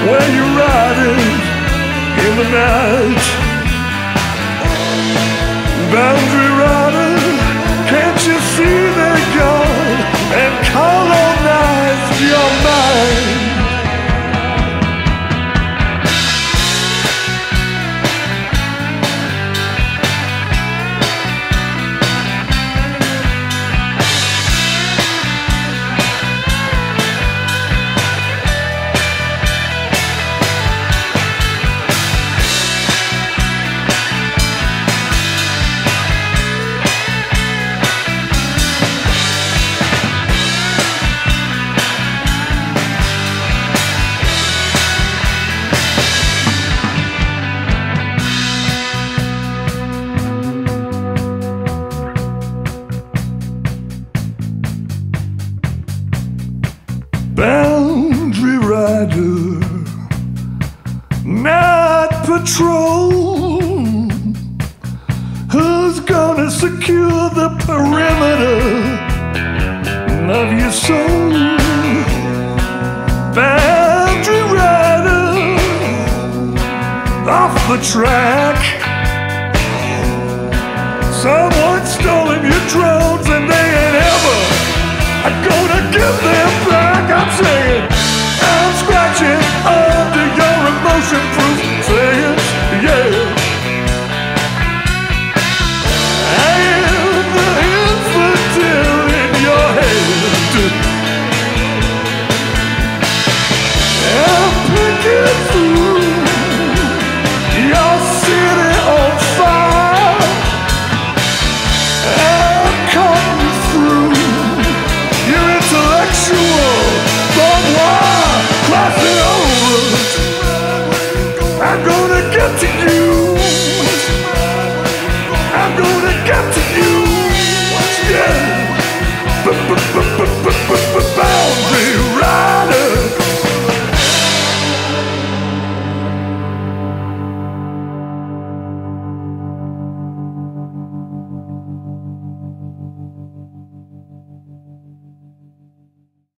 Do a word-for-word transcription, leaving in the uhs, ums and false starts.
when you're riding in the night. Boundary rider, can't you see they're gone and colonize your mind? Boundary rider, night patrol. Who's gonna secure the perimeter of your soul? Boundary rider, off the track. Someone's stolen your drones and they ain't ever gonna give them back. I'm saying, I'm scratching under your emotion-proof saying, yeah. I am the infidel in your head. I'm picking through your city on fire. I'm coming through your intellectual, but why? Classic.